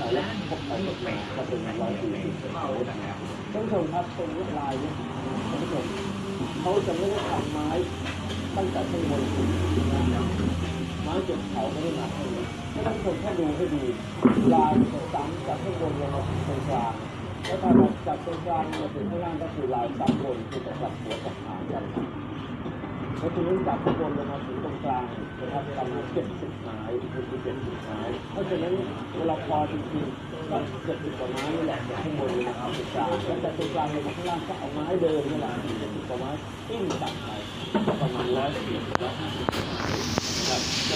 แล้วพบกันแปลกจะเป็น140ท่านผู้ชมครับตรงนี้ลายเนี่ยท่านผู้ชมเขาจะไม่ได้ทำไม้ตั้งแต่ข้างบนถึงไม้เก็บเขาไม่ได้มาให้เลยท่านผู้ชมถ้าดูให้ดีลายจะซ้ำจากข้างบนลงมาถึงตรงกลางแล้วถ้าเราจับตรงกลางมาถึงข้างล่างก็คือลายซ้ำบนคือจะจับหัวกับหางกันเพราะฉะนั้นจากข้างบนลงมาถึงตรงกลางนะครับประมาณ70ไม้คือ70ไม้เพราะฉะนั้นเวลาพอจริงๆก็70กว่าไม้นี่แหละจากข้างบนเลยนะครับตรงกลางแล้วจากตรงกลางลงมาข้างล่างก็เอาไม้เดิมนี่แหละ70กว่าไม้ปิ้งตัดไปประมาณ140 150ครับจะ